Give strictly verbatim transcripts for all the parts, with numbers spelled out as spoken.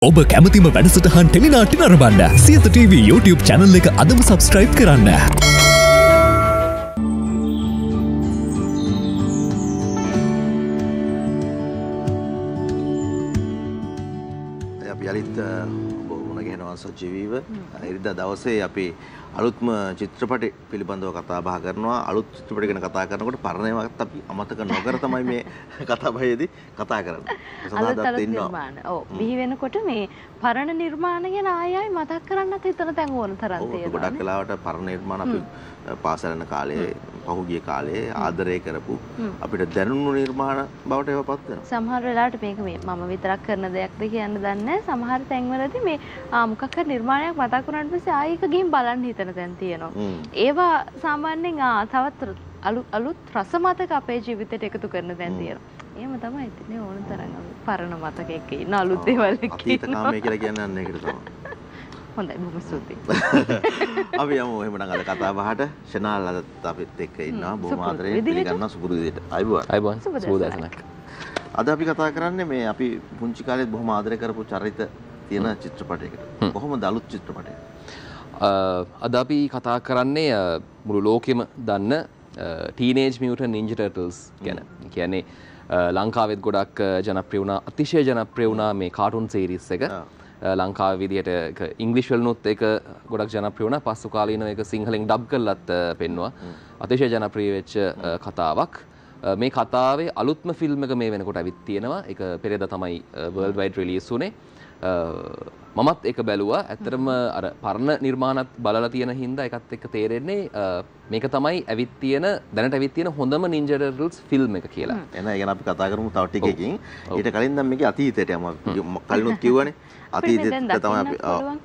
ඔබ කැමතිම වැඩසටහන් ටෙලිනාට්‍ය නරඹන්න සියත ටීවී YouTube channel එක අදම subscribe කරන්න. අපි අලිත් වුණ ගහනවා සජීවීව ඉරිදා දවසේ අපි අලුත්ම චිත්‍රපටි පිළිබඳව කතා බහ කරනවා. අලුත් චිත්‍රපටි ගැන කතා කරනකොට පරණ ඒවාත් අපි අමතක නොකර තමයි මේ කතා බහේදී කතා කරන්නේ. අලුත් අලුත් නිර්මාණ. ඔව් බිහි වෙනකොට මේ පරණ නිර්මාණ ගැන ආයෙ ආයෙ මතක් කරන්නත් හිතන තැන් ඕන තරම් තියෙනවා. ගොඩක් වෙලාවට පරණ නිර්මාණ අපි පාසල යන කාලේ පහුගිය කාලේ ආදරය කරපු අපිට දැනුණු නිර්මාණ බවට ඒවපත් වෙනවා. සමහර වෙලාවට මේක මේ මම විතරක් කරන දෙයක්ද කියන්න දන්නේ නැහැ. සමහර තැන්වලදී මේ ආ මොකක් හරි නිර්මාණයක් මතක් වුණාට පස්සේ ආයෙ එක ගිහින් බලන්න හිතන තැන් තියෙනවා. ඒවා සාමාන්‍යයෙන් ආ තවත් අලුත් අලුත් රස මතක අපේ ජීවිතයට එකතු කරන තැන් තියෙනවා. එහෙම තමයි ඉතින් ඕන තරම් පරණ මතකයක ඉන්න අලුත් දේවල් එක්ක අතීත කාමයේ කියලා කියන්නේ අන්න ඒකට තමයි. හොඳයි බොහොම ස්තුතියි. අපි යමු එහෙමනම් අද කතා බහට ෂනාල් අදත් අපිත් එක්ක ඉන්නවා. බොහොම ආදරයෙන් පිළිගන්නවා සුපුරුදු විදිහට. අයබෝන්. අයබෝන්. සුබෝදෑසනක්. අද අපි කතා කරන්නේ මේ අපි පුංචි කාලේ බොහොම ආදරය කරපු චරිත තියෙන චිත්‍රපටයකට. කොහොමද අලුත් චිත්‍රපටය? අද අපි කතා කරන්නේ මුළු ලෝකෙම දන්න Teenage Mutant Ninja Turtles ගැන. කියන්නේ ලංකාවෙත් ගොඩක් ජනප්‍රිය වුණා, අතිශය ජනප්‍රිය වුණා මේ කාටුන් සීරීස් එක. ලංකාවේ විදිහට ඉංග්‍රීසි වලුත් ඒක ගොඩක් ජනප්‍රිය වුණා. පසු කාලීනව ඒක සිංහලෙන් ඩබ් කරලත් පෙන්වුවා. අතිශය ජනප්‍රිය වෙච්ච කතාවක්. මේ කතාවේ අලුත්ම ෆිල්ම් එක මේ වෙනකොට ඇවිත් තියෙනවා. ඒක පෙරේදා තමයි වර්ල්ඩ් වයිඩ් රිලීස් වුණේ. මමත් ඒක බැලුවා. ඇත්තටම අර පරණ නිර්මාණත් බලලා තියෙන හින්දා ඒකත් එක්ක තේරෙන්නේ මේක තමයි ඇවිත් තියෙන දැනට ඇවිත් තියෙන හොඳම Ninja Turtles ෆිල්ම් එක කියලා. එහෙනම් ඒ ගැන අපි කතා කරමු තව ටිකකින්. ඊට කලින් දැන් මේකේ අතීතයට යමු. කලිනුත් කිව්වනේ. අතීතයට තමයි අපි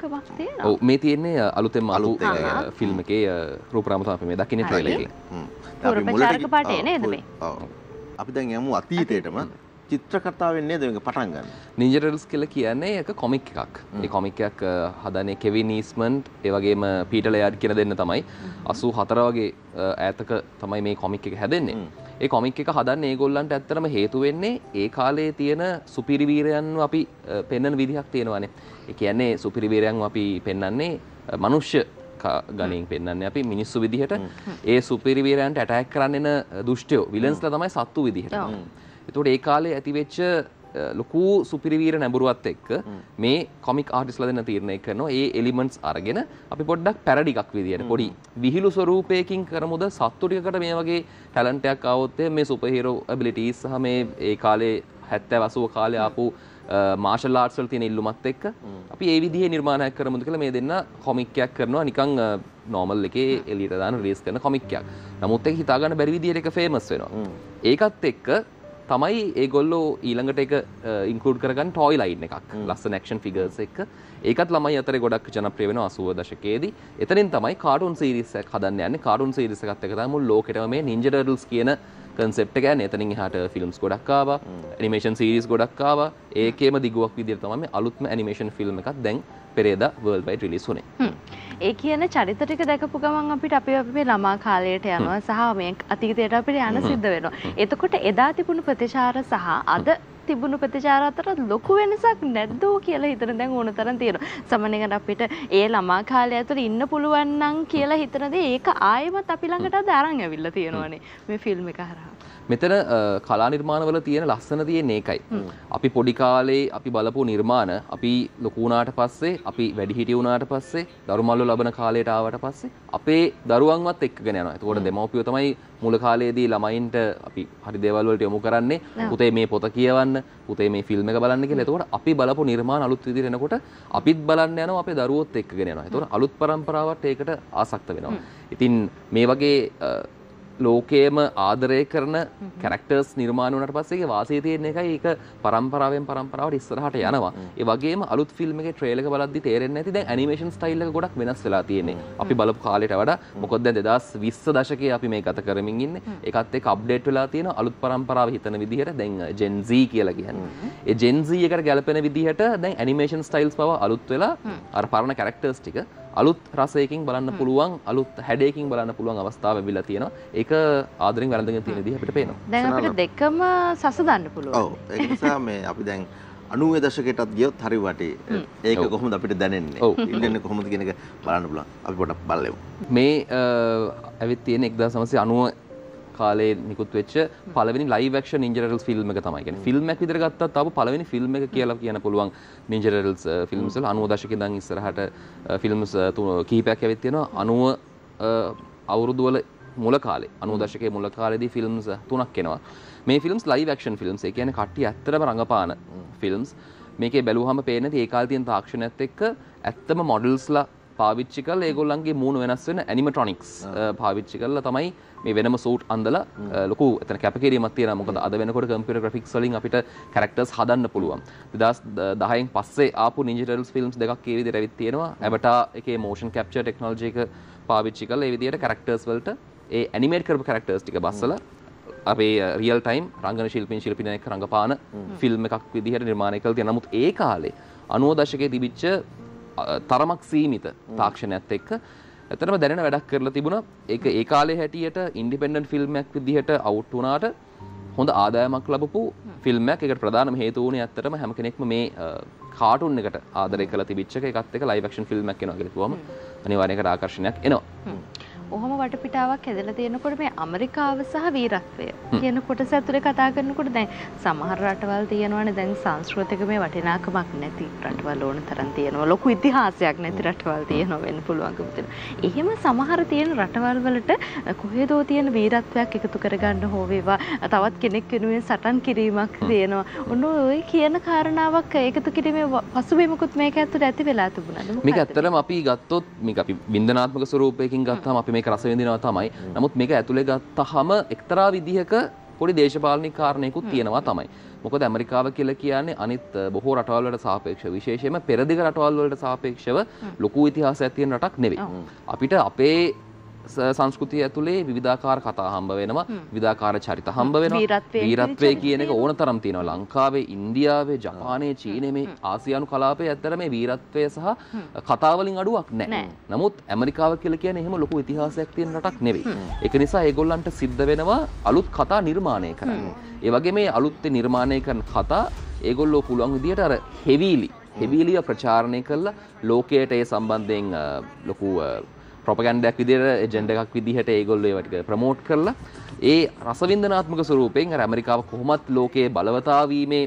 ඔව් මේ තියෙන්නේ අලුතෙන්ම අලුත් ෆිල්ම් එකේ රූපරාම තමයි අපි මේ දකින්නේ ට්‍රේලර් එකේ. අපි මුලට පාටේ නේද මේ? ඔව්. අපි දැන් යමු අතීතයටම. චිත්‍ර කතාවෙන් නේද මේක පටන් ගන්න. Ninja Turtles කියලා කියන්නේ එක කොමික් එකක්. ඒ කොමික් එකක් හදන්නේ කෙවින් ඊස්මන්ඩ් ඒ වගේම පීටර් ලයාඩ් කියන දෙන්න තමයි. අසූ හතර වගේ ඈතක තමයි මේ කොමික් එක හැදෙන්නේ. ඒ කොමික් එක හදන්න ඒගොල්ලන්ට ඇත්තටම හේතු වෙන්නේ ඒ කාලේ තියෙන සුපිරි වීරයන්ව අපි පෙන්වන විදිහක් තියෙනවානේ. ඒ කියන්නේ සුපිරි වීරයන්ව අපි පෙන්වන්නේ මනුෂ්‍ය ගණයෙන් පෙන්වන්නේ අපි මිනිස්සු විදිහට. ඒ සුපිරි වීරයන්ට ඇටැක් කරන්න එන දුෂ්ටයෝ විලන්ස්ලා තමයි සත්තු විදිහට. එතකොට ඒ කාලේ ඇතිවෙච්ච ලොකු සුපිරිවීර නැඹුරුවත් එක්ක මේ කොමික් ආර්ටිස්ට්ලා දෙන්න තීරණය කරනවා ඒ එලිමන්ට්ස් අරගෙන අපි පොඩ්ඩක් පැරඩි එකක් විදියට පොඩි විහිළු ස්වරූපයකින් කරමුද සත්තු ටිකකට මේ වගේ ටැලන්ට් එකක් ආවොත් මේ සුපර් හීරෝ ඇබිලිටිස් සහ මේ ඒ කාලේ හැත්තෑ අසූ කාලේ ආපු මාෂල් ආර්ට්ස් වල තියෙන ඉල්ලුමත් එක්ක අපි ඒ විදිහේ නිර්මාණයක් කරමුද කියලා මේ දෙන්න කොමික් එකක් කරනවා නිකන් නෝමල් එකේ එළියට දාන රිලීස් කරන කොමික් එකක්. නමුත් ඒක හිතා ගන්න බැරි විදියට ඒක ෆේමස් වෙනවා. ඒකත් එක්ක තමයි ඒගොල්ලෝ ඊළඟට එක ඉන්ක්ලූඩ් කරගන්න ටොයි ලයින් එකක් ලස්සන ඇක්ෂන් ෆිගර්ස් එක්ක. ඒකත් ළමයි අතරේ ගොඩක් ජනප්‍රිය වෙනවා අසූව දශකයේදී. එතනින් තමයි කාටුන් සීරීස් එකක් හදන්න යන්නේ. කාටුන් සීරීස් එකත් එක්ක තමයි මුළු ලෝකෙටම මේ Ninja Turtles කියන කන්සෙප්ට් එක යන්නේ. එතනින් එහාට ෆිල්ම්ස් ගොඩක් ආවා. ඇනිමේෂන් සීරීස් ගොඩක් ආවා. ඒකේම දිගුවක් විදිහට තමයි මේ අලුත්ම ඇනිමේෂන් ෆිල්ම් එකක් දැන් පෙරේදා වර්ල්ඩ් වයිඩ් රිලීස් වුණේ. ඒ කියන චරිත ටික දැකපු ගමන් අපිට අපි අපේ ළමා කාලයට යනවා සහ මේ අතීතයට අපිට යන්න සිද්ධ වෙනවා. එතකොට එදා තිබුණු ප්‍රතිචාර සහ අද තිබුණු ප්‍රතිචාර අතර ලොකු වෙනසක් නැද්ද කියලා හිතන දැන් ඕන තරම් තියෙනවා. සමහරවිට අපිට ඒ ළමා කාලය ඇතුළේ ඉන්න පුළුවන් නම් කියලා හිතන දේ ඒක ආයෙමත් අපි ළඟට අද අරන් ඇවිල්ලා තියෙනවානේ මේ ෆිල්ම් එක හරහා. මෙතන කලා නිර්මාණවල තියෙන ලස්සන තියෙන්නේ ඒකයි. අපි පොඩි කාලේ අපි බලපු නිර්මාණ අපි ලොකු වුණාට පස්සේ අපි වැඩිහිටි වුණාට පස්සේ දරුමල්ලෝ ලබන කාලයට ආවට පස්සේ අපේ දරුවන්වත් එක්කගෙන යනවා. එතකොට දෙමව්පියෝ තමයි මුල කාලේදී ළමයින්ට අපි හරි දේවල් වලට යොමු කරන්නේ. පුතේ මේ පොත කියවන්න, පුතේ මේ ෆිල්ම් එක බලන්න කියලා. එතකොට අපි බලපු නිර්මාණ අලුත් විදිහට එනකොට අපිත් බලන්න යනවා අපේ දරුවොත් එක්කගෙන යනවා. එතකොට අලුත් પરම්පරාවට ඒකට ආසක්ත වෙනවා. ඉතින් මේ වගේ ලෝකයේම ආදරය කරන කැරක්ටර්ස් නිර්මාණය වුණාට පස්සේ ඒකේ වාසිය තියෙන එකයි ඒක පරම්පරාවෙන් පරම්පරාවට ඉස්සරහට යනවා. ඒ වගේම අලුත් ෆිල්ම් එකේ ට්‍රේලර් එක බලද්දි තේරෙන්නේ නැති දැන් ඇනිමේෂන් ස්ටයිල් එක ගොඩක් වෙනස් වෙලා තියෙන්නේ. අපි බලපු කාලයට වඩා මොකද දැන් දෙදාස් විස්ස දශකයේ අපි මේ ගත කරමින් ඉන්නේ. ඒකත් එක්ක අප්ඩේට් වෙලා තියෙනවා අලුත් පරම්පරාව හිතන විදිහට දැන් Gen Z කියලා කියන්නේ. ඒ Gen Z එකට ගැලපෙන විදිහට දැන් ඇනිමේෂන් ස්ටයිල්ස් පව අලුත් වෙලා අර පරණ කැරක්ටර්ස් ටික අලුත් රසයකින් බලන්න පුළුවන් අලුත් හැඩයකින් බලන්න පුළුවන් අවස්ථාව ලැබිලා තියෙනවා. ඒක ආදරෙන් වැළඳගෙන තියෙන විදිහ අපිට පේනවා. දැන් අපිට දෙකම සසඳන්න පුළුවන්. ඔව් ඒක නිසා මේ අපි දැන් අනූවේ දශකයටත් ගියොත් හරි වටේ. ඒක කොහොමද අපිට දැනෙන්නේ? ඉන්නේ කොහොමද කියන එක බලන්න පුළුවන්. අපි පොඩ්ඩක් බලමු. මේ ඇවිත් තියෙන එක්දාස් නවසිය අනූව කාලේ නිකුත් වෙච්ච පළවෙනි live action ninja turtles film එක තමයි. කියන්නේ ෆිල්ම් එකක් විතර ගත්තත් ආපු පළවෙනි ෆිල්ම් එක කියලා කියන්න පුළුවන් නින්ජා ටර්ටල්ස් ෆිල්ම්ස් වල අනූව දශකේ ඉඳන් ඉස්සරහට ෆිල්ම්ස් කීපයක් ඇවිත් තියෙනවා. අනූව අවුරුදු වල මුල කාලේ අනූව දශකයේ මුල කාලේදී ෆිල්ම්ස් තුනක් එනවා. මේ ෆිල්ම්ස් ලයිව් ඇක්ෂන් ෆිල්ම්ස්. ඒ කියන්නේ කට්ටිය ඇත්තටම රඟපාන ෆිල්ම්ස්. මේකේ බැලුවහම පේන්නේ ඒ කාලේ තියෙන තාක්ෂණයත් එක්ක ඇත්තම මොඩල්ස්ලා පාවිච්චි කරලා ඒගොල්ලන්ගේ මූණ වෙනස් වෙන ඇනිමට්‍රොනික්ස් පාවිච්චි කරලා තමයි මේ වෙනම සූට් අඳලා ලොකු එතන කැපකිරීමක් තියෙනවා. මොකද අද වෙනකොට කම්පියුටර් ග්‍රැෆික්ස් වලින් අපිට කැරක්ටර්ස් හදන්න පුළුවන්. දෙදාස් දහයෙන් පස්සේ ආපු නින්ජා ටර්ටල්ස් ෆිල්ම්ස් දෙකක් ඒ විදිහට ඇවිත් තියෙනවා. ඇවටා එකේ මෝෂන් කැප්චර් ටෙක්නොලොජි එක පාවිච්චි කරලා ඒ විදිහට කැරක්ටර්ස් වලට ඒ ඇනිමේට් කරපු කැරක්ටර්ස් ටික බස්සලා අපේ රියල් ටයිම් රංගන ශිල්පීන් ශිල්පිනියක් එක්ක රඟපාන ෆිල්ම් එකක් විදිහට නිර්මාණය කළා තියෙනවා. නමුත් ඒ කාලේ අනූව දශකයේ තිබිච්ච තරමක් සීමිත තාක්ෂණයත් එක්ක ඇත්තටම දැනෙන වැඩක් කරලා තිබුණා. ඒක ඒ කාලේ හැටියට ඉන්ඩිපෙන්ඩන්ට් ෆිල්ම් එකක් විදිහට අවුට් වුණාට හොඳ ආදායමක් ලැබපු ෆිල්ම් එකක්. ඒකට ප්‍රධානම හේතුව වුණේ ඇත්තටම හැම කෙනෙක්ම මේ කාටුන් එකට ආදරය කරලා තිබිච්ච එක එකත් එක්ක ලයිව් ඇක්ෂන් ෆිල්ම් එකක් එනවා කියලා කිව්වම අනිවාර්යයෙන්ම ආකර්ෂණයක් එනවා. ඔහොම වටපිටාවක් හැදලා තියෙනකොට මේ ඇමරිකාව සහ වීරත්වය කියන කොටස ඇතුලේ කතා කරනකොට දැන් සමහර රටවල් තියෙනවානේ දැන් සංස්කෘතික මේ වටිනාකමක් නැති රටවල් ඕන තරම් තියෙනවා. ලොකු ඉතිහාසයක් නැති රටවල් තියෙනවා වෙන්න පුළුවන්කම තියෙනවා. එහෙම සමහර තියෙන රටවල් වලට කොහෙදෝ තියෙන වීරත්වයක් එකතු කරගන්න හෝ වේවා තවත් කෙනෙක් වෙනුවෙන් සටන් කිරීමක් තියෙනවා. ඔන්න ඔය කියන කාරණාවක් එකතු කිරීමේ පසුබිමකුත් මේක ඇතුලේ ඇති වෙලා තිබුණාද? මේක ඇත්තටම අපි ගත්තොත් මේක අපි වින්දනාත්මක ස්වරූපයකින් ගත්තාම අපි මේක රස විඳිනවා තමයි. නමුත් මේක ඇතුලේ ගත්තහම එක්තරා විදිහක පොඩි දේශපාලනික කාරණයකුත් තියෙනවා තමයි. මොකද ඇමරිකාව කියලා කියන්නේ අනිත් බොහෝ රටවල් වලට සාපේක්ෂව විශේෂයෙන්ම පෙරදිග රටවල් වලට සාපේක්ෂව ලොකු ඉතිහාසයක් තියෙන රටක් නෙවෙයි. අපිට අපේ සංස්කෘතිය ඇතුලේ විවිධාකාර කතා හම්බ වෙනවා, විවිධාකාර චරිත හම්බ වෙනවා. වීරත්වයේ කියන එක ඕනතරම් තියෙනවා. ලංකාවේ, ඉන්දියාවේ, ජපානයේ, චීනයේ මේ ආසියානු කලාපයේ ඇත්තට මේ වීරත්වය සහ කතා වලින් අඩුවක් නැහැ. නමුත් ඇමරිකාව කියලා කියන්නේ එහෙම ලොකු ඉතිහාසයක් තියෙන රටක් නෙවෙයි. ඒක නිසා ඒගොල්ලන්ට සිද්ධ වෙනවා අලුත් කතා නිර්මාණය කරන්න. ඒ වගේ මේ අලුත් නිර්මාණය කරන කතා ඒගොල්ලෝ පුළුවන් විදිහට අර හෙවිලි, හෙවිලිය ප්‍රචාරණය කරලා ලෝකයට ඒ සම්බන්ධයෙන් ලොකු ප්‍රොපගන්ඩයක් විදිහට එජෙන්ඩා එකක් විදිහට ඒගොල්ලෝ ඒවා ටික ප්‍රොමෝට් කරලා ඒ රසවින්දනාත්මක ස්වරූපයෙන් අර ඇමරිකාව කොහොමත් ලෝකයේ බලවතා වීමේ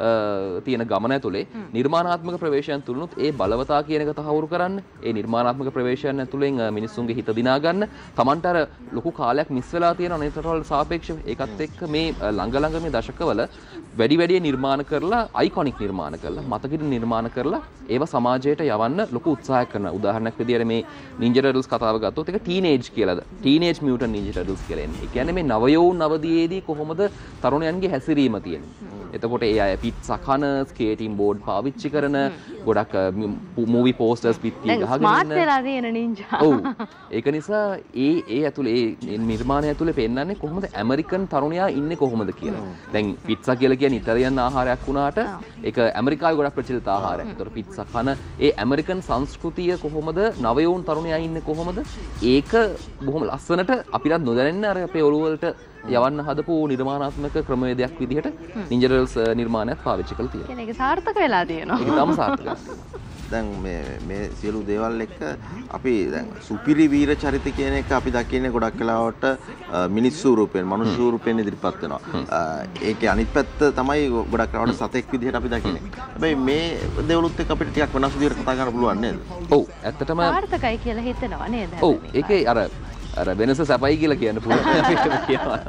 තියෙන ගමන ඇතුලේ නිර්මාණාත්මක ප්‍රවේශයන් තුලනුත් ඒ බලවතා කියන එක තහවුරු කරන්න, ඒ නිර්මාණාත්මක ප්‍රවේශයන් ඇතුලෙන් මිනිස්සුන්ගේ හිත දිනා ගන්න, Tamanට අර ලොකු කාලයක් මිස් වෙලා තියෙන අනිත් රටවල් සාපේක්ෂව ඒකත් එක්ක මේ ළඟ ළඟ මේ දශකවල වැඩි වැඩි නිර්මාණ කරලා අයිකොනික් නිර්මාණ කරලා මතකෙට නිර්මාණ කරලා ඒව සමාජයට යවන්න ලොකු උත්සාහයක් කරනවා. උදාහරණයක් විදියට මේ නින්ජා ටර්ටල්ස් කතාව ගත්තොත් ඒක ටීනේජ් කියලාද ටීනේජ් මියුටන්ට් නින්ජා ටර්ටල්ස් කියලා එන්නේ. ඒ කියන්නේ මේ නවයෝන් අවදියේදී කොහොමද තරුණයන්ගේ හැසිරීම තියෙන්නේ. එතකොට ඒ අය පිට්සා කන, ස්කේටින් බෝඩ් පාවිච්චි කරන, ගොඩක් මූවි පෝස්ටර්ස් පිටිය ගහගෙන ස්මාර්ට් වෙලා තියෙන නින්ජා. ඔව්. ඒක නිසා ඒ ඒ ඇතුලේ ඒ නිර්මාණය ඇතුලේ පෙන්නන්නේ කොහොමද ඇමරිකන් තරුණයා ඉන්නේ කොහොමද කියලා. දැන් පිට්සා කියලා කියන්නේ ඉතාලියන් ආහාරයක් වුණාට ඒක ඇමරිකාවේ ගොඩක් ප්‍රචලිත ආහාරයක්. ඒතකොට පිට්සා කන ඒ ඇමරිකන් සංස්කෘතිය කොහොමද, නවයෝන් තරුණයා ඉන්නේ කොහොමද, ඒක බොහොම ලස්සනට අපිට නොදැනෙන්න අර අපේ ඔළුව වලට යවන්න හදපු නිර්මාණාත්මක ක්‍රමවේදයක් විදිහට නින්ජා ටර්ටල්ස් නිර්මාණයක් පාවිච්චි කරලා තියෙනවා. කියන්නේ ඒක සාර්ථක වෙලා තියෙනවා. ඒක තමයි සාර්ථකයි. දැන් මේ මේ සියලු දේවල් එක්ක අපි දැන් සුපිරි වීර චරිත කියන එක අපි දකින්නේ ගොඩක් වෙලාවට මිනිස්සු රූපයෙන්, මනුෂ්‍ය රූපයෙන් ඉදිරිපත් වෙනවා. ඒකේ අනිත් පැත්ත තමයි ගොඩක් වෙලාවට සතෙක් විදිහට අපි දකින්නේ. හැබැයි මේ දේවලුත් එක්ක අපිට ටිකක් වෙනස් විදිහට කතා කරන්න පුළුවන් නේද? ඔව්. ඇත්තටම සාර්ථකයි කියලා හිතෙනවා නේද? ඔව්. ඒකේ අර අර වෙනස සැපයි කියලා කියන්න පුළුවන් අපිට කියනවා.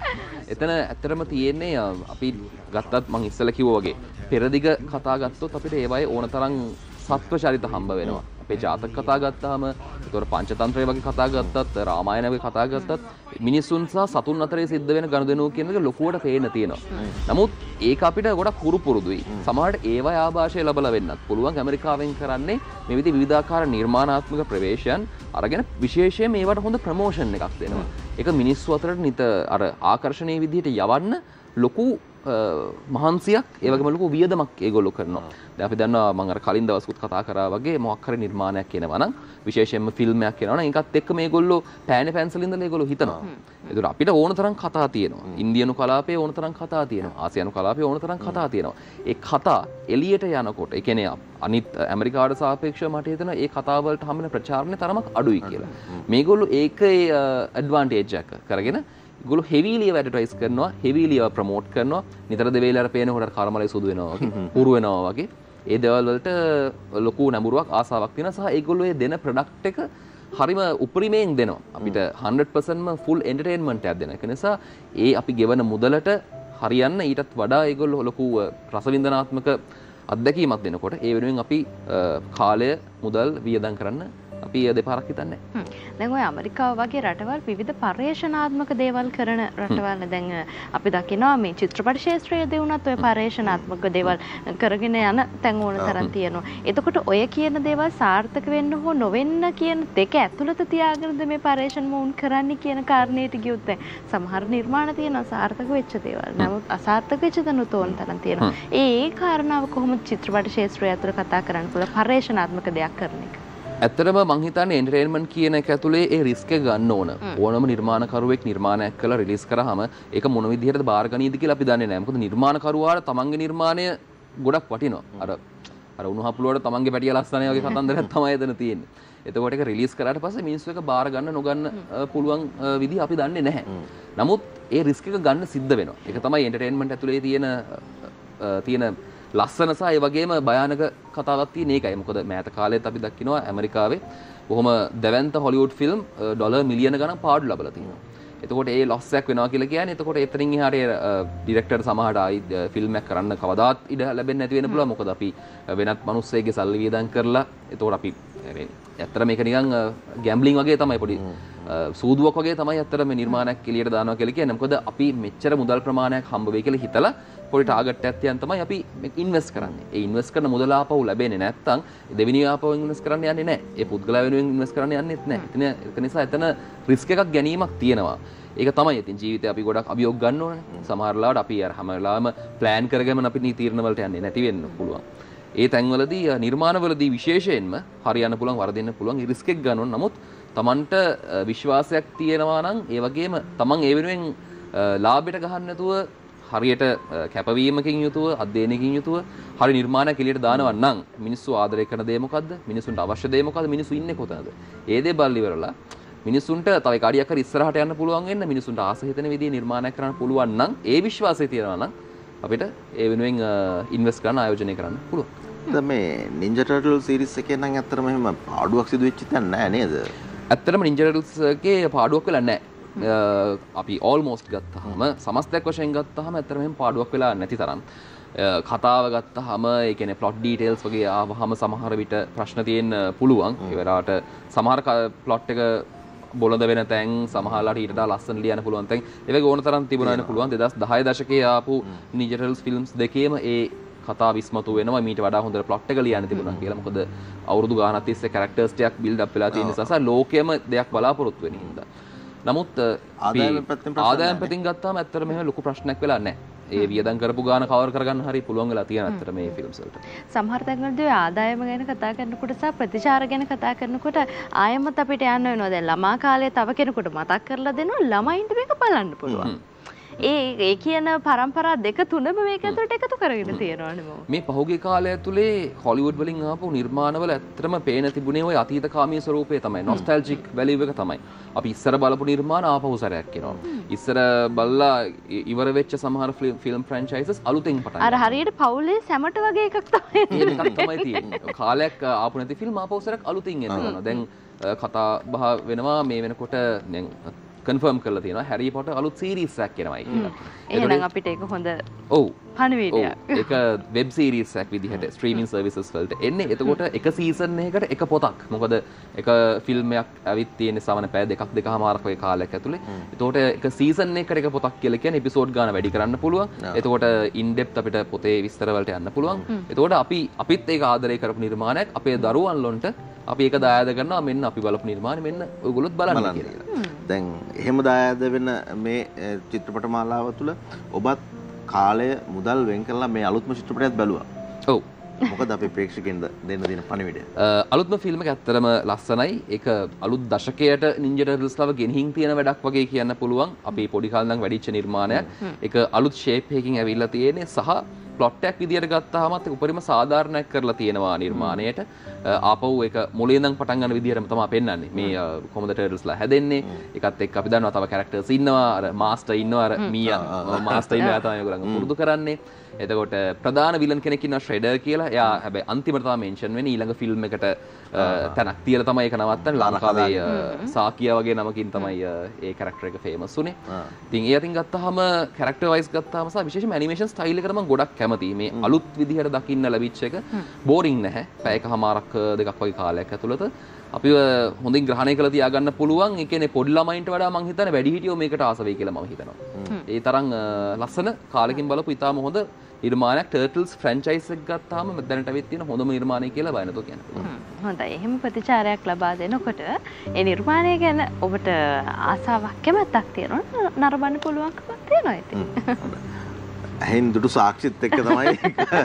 එතන ඇත්තටම තියෙන්නේ අපි ගත්තත් මං ඉස්සෙල්ලා කිව්වා වගේ පෙරදිග කතා ගත්තොත් අපිට ඒවයේ ඕනතරම් සත්ව චරිත හම්බ වෙනවා. අපේ ජාතක කතා ගත්තාම, ඒතකොට පංචතන්ත්‍රය වගේ කතා ගත්තත්, රාමායන වගේ කතා ගත්තත් මිනිසුන් සහ සතුන් අතරේ සිද්ධ වෙන ගනුදෙනුව කියන එක ලොකුවට පේන්න තියෙනවා. නමුත් ඒක අපිට ගොඩක් හුරු පුරුදුයි. සමහරවිට ඒවයි ආభాෂය ලැබලා වෙන්නත් පුළුවන්. ඇමරිකාවෙන් කරන්නේ මේ විදිහ විවිධාකාර නිර්මාණාත්මක ප්‍රවේශයන් අරගෙන විශේෂයෙන් මේවට හොඳ ප්‍රමෝෂන් එකක් දෙනවා. ඒක මිනිස්සු අතරට නිත අර ආකර්ෂණීය විදිහට යවන්න ලොකු මහන්සියක් ඒ වගේම ලොකු වියදමක් ඒගොල්ලෝ කරනවා. දැන් අපි දන්නවා මම අර කලින් දවස්කුත් කතා කරා වගේ මොකක් හරි නිර්මාණයක් කියනවා නම් විශේෂයෙන්ම ෆිල්ම් එකක් කියනවා නම් ඒකත් එක්ක මේගොල්ලෝ පෑනේ පැන්සල් ඉඳලා ඒගොල්ලෝ හිතනවා. ඒතර අපිට ඕන තරම් කතා තියෙනවා. ඉන්දියානු කලාපයේ ඕන තරම් කතා තියෙනවා. ආසියානු කලාපයේ ඕන තරම් කතා තියෙනවා. ඒ කතා එළියට යනකොට ඒ කියන්නේ අනිත් ඇමරිකාවට සාපේක්ෂව මට හිතෙනවා ඒ කතා වලට හම්බෙන ප්‍රචාරණය තරමක් අඩුයි කියලා. මේගොල්ලෝ ඒකේ ඇඩ්වාන්ටේජ් එක කරගෙන ඒගොල්ලෝ හෙවිලියව ඇඩ්වර්ටයිස් කරනවා, හෙවිලියව ප්‍රොමෝට් කරනවා. නිතර දෙවේලට පේන කොට කර්මලේ සුදු වෙනවා වගේ, පුරු වෙනවා වගේ. ඒ දේවල් වලට ලොකු නැඹුරුවක් ආසාවක් තියෙනවා සහ ඒගොල්ලෝ ඒ දෙන ප්‍රොඩක්ට් එක හරිම උපරිමයෙන් දෙනවා. අපිට හන්ඩ්‍රඩ් පර්සන්ට්ම ෆුල් එන්ටර්ටේන්මන්ට් එකක් දෙනවා. ඒක නිසා ඒ අපි ගෙවන මුදලට හරියන්න ඊටත් වඩා ඒගොල්ලෝ ලොකු රසවින්දනාත්මක අත්දැකීමක් දෙනකොට ඒ වෙනුවෙන් අපි කාලය මුදල් වියදම් කරන්න අපි දෙපාරක් හිතන්නේ. දැන් ඔය ඇමරිකාව වගේ රටවල් විවිධ පර්යේෂණාත්මක දේවල් කරන රටවල් දැන් අපි දකිනවා මේ චිත්‍රපට ශාස්ත්‍රයේ දෙවුනත් ඔය පර්යේෂණාත්මක දේවල් කරගෙන යන තැන් ඕන තරම් තියෙනවා. එතකොට ඔය කියන දේවල් සාර්ථක වෙන්න හෝ නොවෙන්න කියන දෙක ඇතුළත තියාගෙනද මේ පර්යේෂණ මොවුන් කරන්නේ කියන කාරණේට ගියොත් දැන් සමහර නිර්මාණ තියෙනවා සාර්ථක වෙච්ච දේවල්. නමුත් අසාර්ථක වෙච්ච දනුත් ඕන තරම් තියෙනවා. ඒ ඒ කාරණාව කොහොමද චිත්‍රපට ශාස්ත්‍රය ඇතුළත කතා කරන්න පුළුවන් පර්යේෂණාත්මක දෙයක් කරන එක? ඇත්තටම මං හිතන්නේ එන්ටර්ටේන්මන්ට් කියන එක ඇතුලේ ඒ රිස්ක් එක ගන්න ඕන. ඕනම නිර්මාණකරුවෙක් නිර්මාණයක් කළා රිලීස් කරාම ඒක මොන විදිහටද බාර ගනීද කියලා අපි දන්නේ නැහැ. මොකද නිර්මාණකරුවාට තමන්ගේ නිර්මාණය ගොඩක් වටිනවා. අර අර උණුහපුලුවට තමන්ගේ පැටිය ලස්සනයි වගේ කතන්දරයක් තමයි එතන තියෙන්නේ. එතකොට ඒක රිලීස් කරාට පස්සේ මිනිස්සු එක බාර ගන්න නොගන්න පුළුවන් විදිහ අපි දන්නේ නැහැ. නමුත් ඒ රිස්ක් එක ගන්න සිද්ධ වෙනවා. ඒක තමයි එන්ටර්ටේන්මන්ට් ඇතුලේ තියෙන තියෙන ලස්සන සහ ඒ වගේම භයානක කතාවක් තියෙන එකයි. මොකද මෑත කාලෙත් අපි දකිනවා ඇමරිකාවේ බොහොම දැවැන්ත හොලිවුඩ් ෆිල්ම් ඩොලර් මිලියන ගණන් පාඩු ලබලා තියෙනවා. එතකොට ඒ ලොස් එකක් වෙනවා කියලා කියන්නේ එතකොට එතනින් එහාට ඒ ඩිරෙක්ටර් සමහරට ආයි ෆිල්ම් එකක් කරන්න කවදාත් ඉඩ ලැබෙන්නේ නැති වෙන්න පුළුවන්. මොකද අපි වෙනත් මිනිස්සෙගේ සල්ලි වියදම් කරලා එතකොට අපි ඇත්තට මේක නිකන් ගැම්බ්ලින් වගේ තමයි පොඩි සූදුවක් වගේ තමයි ඇත්තට මේ නිර්මාණයක් එළියට දානවා කියලා කියන්නේ. මොකද අපි මෙච්චර මුදල් ප්‍රමාණයක් හම්බ වෙයි කියලා හිතලා පොඩි ටාගට් එකක් තියන් තමයි අපි ඉන්වෙස්ට් කරන්නේ. ඒ ඉන්වෙස්ට් කරන මුදල ආපහු ලැබෙන්නේ නැත්නම් දෙවෙනි ආපහු ඉන්වෙස්ට් කරන්න යන්නේ නැහැ. ඒ පුද්ගලයා වෙනුවෙන් ඉන්වෙස්ට් කරන්න යන්නේත් නැහැ. ඉතින් ඒක නිසා එතන රිස්ක් එකක් ගැනීමක් තියෙනවා. ඒක තමයි ඉතින් ජීවිතේ අපි ගොඩක් අභියෝග ගන්න ඕනේ. සමහර වෙලාවට අපි අර හැම වෙලාවෙම ප්ලෑන් කරගෙන අපි නීතිර්ණ වලට යන්නේ නැති වෙන්න පුළුවන්. ඒ තැන්වලදී නිර්මාණවලදී විශේෂයෙන්ම හරියන්න පුළුවන් වරදින්න පුළුවන් රිස්ක් එක ගන්න ඕන. නමුත් Tamanට විශ්වාසයක් තියෙනවා නම් ඒ වගේම Taman ඒ වෙනුවෙන් ලාභයට ගහන්න නැතුව හරියට කැපවීමකින් යුතුව අධ්‍යයනයකින් යුතුව හරි නිර්මාණයක් එළියට දානවා නම් මිනිස්සු ආදරය කරන දේ මොකද්ද? මිනිස්සුන්ට අවශ්‍ය දේ මොකද්ද? මිනිස්සු ඉන්නේ කොතනද? ඒ දේ බලලි ඉවරලා මිනිස්සුන්ට තව එක අඩියක් හරි ඉස්සරහට යන්න පුළුවන් වෙන්න මිනිස්සුන්ට ආස හිතෙන විදිහේ නිර්මාණයක් කරන්න පුළුවන් නම් ඒ විශ්වාසය තියෙනවා නම් අපිට ඒ වෙනුවෙන් ඉන්වෙස්ට් කරන්න ආයෝජනය කරන්න පුළුවන්. දැන් මේ Ninja Turtle series එකේ නම් ඇත්තටම එහෙම පාඩුවක් සිදු වෙච්ච තැන නෑ නේද? ඇත්තටම Ninja Turtles එකේ පාඩුවක් වෙලා නැහැ. අපි ඕල්මෝස්ට් ගත්තාම සමස්තයක් වශයෙන් ගත්තාම ඇත්තටම එහෙම පාඩුවක් වෙලා නැති තරම් කතාව ගත්තාම ඒ කියන්නේ ප්ලොට් ඩීටේල්ස් වගේ ආවහම සමහර විට ප්‍රශ්න තියෙන්න පුළුවන්. ඒ වෙලාවට සමහර ප්ලොට් එක බොළඳ වෙන තැන් සමහරලාට ඊට වඩා ලස්සන ලියන්න පුළුවන් තැන් ඒ වගේ ඕන තරම් තිබුණා වෙන පුළුවන්. දෙදහස් දහය දශකයේ ආපු Ninja Turtles ෆිල්ම්ස් දෙකේම ඒ කතා විස්මතු වෙනවා මීට වඩා හොඳට ප්ලොට් එක ලියන්න තිබුණා කියලා. මොකද අවුරුදු ගානක් තිස්සේ කැරක්ටර්ස් ටිකක් බිල්ඩ් අප් වෙලා තියෙන නිසා ලෝකෙම දෙයක් බලාපොරොත්තු වෙන හින්දා. නමුත් ආදායම් පැතින් ගත්තාම ඇත්තට මෙහෙම ලොකු ප්‍රශ්නයක් වෙලා නැහැ. ඒ වියදම් කරපු ගාන කවර් කරගන්න හරි පුළුවන් වෙලා තියෙන අතර මේ ෆිල්ම්ස් වලට. සමහර තැන්වලදී ආදායම ගැන කතා කරනකොට සහ ප්‍රතිචාර ගැන කතා කරනකොට ආයෙමත් අපිට යන්න වෙනවා. දැන් ළමා කාලේ තව කෙනෙකුට මතක් කරලා දෙනවා ළමයින්ට මේක බලන්න පුළුවන්. ඒ ඒ කියන පරම්පරා දෙක තුනම මේක ඇතුළට එකතු කරගෙන තියෙනවානේ මොකද. මේ පහුගිය කාලය ඇතුලේ හොලිවුඩ් වලින් ආපු නිර්මාණවල ඇත්තටම පේන තිබුණේ ওই අතීතකාමී ස්වරූපය තමයි. නොස්ටැල්ජික් වැලියු එක තමයි. අපි ඉස්සර බලපු නිර්මාණ ආපහු සැරයක් එනවා. ඉස්සර බලලා ඉවර වෙච්ච සමහර ෆිල්ම් ෆ්‍රැන්චයිසස් අලුතෙන් පටන් අර හරියට පවුලේ සැමට වගේ එකක් තමයි. ඒක තමයි තියෙන්නේ. කාලයක් ආපු නැති ෆිල්ම් ආපහු සැරයක් අලුතින් එනවා. දැන් කතා බහ වෙනවා මේ වෙනකොට දැන් කන්ෆර්ම් කරලා තියෙනවා හැරි පොටර් අලුත් සීරීස් එකක් එනවායි කියලා. එහෙනම් අපිට ඒක හොඳ ඔව් පණිවිඩයක්. ඒක වෙබ් සීරීස් එකක් විදිහට ස්ට්‍රීමින් සර්විසස් වලට එන්නේ. එතකොට එක සීසන් එකකට එක පොතක්. මොකද එක ෆිල්ම් එකක් ඇවිත් තියෙන සමන පැය දෙකක් දෙකමාරක් වගේ කාලයක් ඇතුලේ. එතකොට එක සීසන් එකකට එක පොතක් කියලා කියන්නේ එපිසෝඩ් ගාන වැඩි කරන්න පුළුවන්. එතකොට ඉන් ඩෙප්ත් අපිට පොතේ විස්තර වලට යන්න පුළුවන්. එතකොට අපි අපිත් ඒක ආදරය කරපු නිර්මාණයක් අපේ දරුවන් ලොන්ට අපි ඒක දායාද කරනවා මෙන්න අපි බලපු නිර්මාණය මෙන්න ඔයගොල්ලොත් බලන්න කියලා. දැන් එහෙම දායාද වෙන මේ චිත්‍රපට මාලාව තුළ ඔබත් කාලය මුදල් වෙන් කරලා මේ අලුත්ම චිත්‍රපටයත් බැලුවා. ඔව්. මොකද අපේ ප්‍රේක්ෂකයන්ට දෙන්න දෙන පණිවිඩය? අලුත්ම ෆිල්ම් එක ඇත්තටම ලස්සනයි. ඒක අලුත් දශකයට නින්ජා ටර්ටල්ස් ලව ගෙනihin තියෙන වැඩක් වගේ කියන්න පුළුවන්. අපි පොඩි කාලේ ඉඳන් වැඩිච්ච නිර්මාණයක්. ඒක අලුත් ෂේප් එකකින් ඇවිල්ලා තියෙන්නේ සහ ප්ලොට් එකක් විදියට ගත්තාමත් ඒක උපරිම සාධාරණයක් කරලා තියෙනවා නිර්මාණයට. ආපහු ඒක මුලින් ඉඳන් පටන් ගන්න විදියටම තමයි පෙන්වන්නේ. මේ කොහොමද ටර්ටල්ස්ලා හැදෙන්නේ. ඒකත් එක්ක අපි දන්නවා තව කැරක්ටර්ස් ඉන්නවා. අර මාස්ටර් ඉන්නවා. අර මීයා මාස්ටර් ඉන්නවා තමයි ඒගොල්ලන් පුරුදු කරන්නේ. එතකොට ප්‍රධාන විලන් කෙනෙක් ඉන්නවා ශ්‍රෙඩර් කියලා. එයා හැබැයි අන්තිමට තමයි මෙන්ෂන් වෙන්නේ ඊළඟ ෆිල්ම් එකට තැනක් තියලා තමයි ඒක නවත්තන්නේ. ලංකාවේ සාකියා වගේ නමකින් තමයි ඒ කැරක්ටර් එක ෆේමස් උනේ. ඉතින් ඒ අතින් ගත්තාම කැරක්ටර් වයිස් ගත්තාම සහ විශේෂයෙන්ම ඇනිමේෂන් ස්ටයිල් එකට මම ගොඩක් කැමතියි. මේ අලුත් විදිහට දකින්න ලැබිච්ච එක බෝරින් නැහැ. පැය එකමාරක් දෙකක් වගේ කාලයක් ඇතුළත අපිව හොඳින් ග්‍රහණය කරලා තියාගන්න පුළුවන්. ඒ කියන්නේ පොඩි ළමයින්ට වඩා මම හිතන්නේ වැඩිහිටියෝ මේකට ආස වෙයි කියලා මම හිතනවා. ඒ තරම් ලස්සන කාලෙකින් බලපු ඉතාම හොඳ නිර්මාණයක්. ටර්ටල්ස් ෆ්‍රැන්චයිස් එක ගත්තාම දැනට වෙත් තියෙන හොඳම නිර්මාණය කියලා බයනතෝ කියන්න පුළුවන්. හොඳයි. එහෙම ප්‍රතිචාරයක් ලබා දෙනකොට ඒ නිර්මාණය ගැන ඔබට ආසාවක් කැමැත්තක් තියෙනවා නරඹන්න පුළුවන්කමක් තියෙනවා ඉතින්. ඇහෙන් දුටු සාක්ෂිත් එක්ක තමයි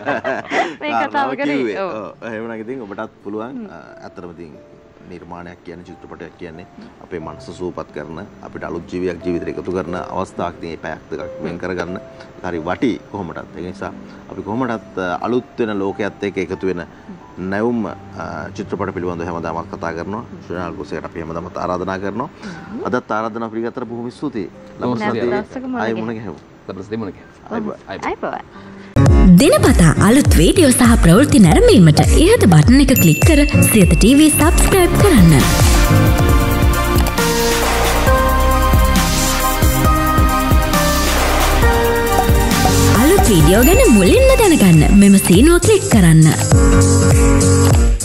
මේ කතාව කරේ. ඔව්. එහෙමනම් ඉතින් ඔබටත් පුළුවන් අතරම ඉතින් නිර්මාණයක් කියන්නේ චිත්‍රපටයක් කියන්නේ අපේ මනස සූපපත් කරන අපිට අලුත් ජීවියක් ජීවිතේට එකතු කරන අවස්ථාවක් තියෙන මේ පැයක් දෙකක් වෙන් කරගන්න හරි වටි කොහොමදත් ඒ නිසා අපි කොහොමදත් අලුත් වෙන ලෝකයක් එක්ක එකතු වෙන නැවුම් චිත්‍රපට පිළිබඳව හැමදාම කතා කරනවා ශ්‍රේනාල් කුසේට අපි හැමදාම ආරාධනා කරනවා අදත් ආරාධනා පිළිගත්තට බොහොම ස්තුතියි ලබසදී ආයි මුණ ගැහුවා ලබසදී මුණ ගැහුවා ආයි දිනපතා අලුත් වීඩියෝ සහ ප්‍රවෘත්ති නැරඹීමට ඉහත බටන් එක ක්ලික් කර සියත ටීවී සබ්ස්ක්‍රයිබ් කරන්න. අලුත් වීඩියෝ ගැන මුලින්ම දැනගන්න මෙම සීනුව ක්ලික් කරන්න.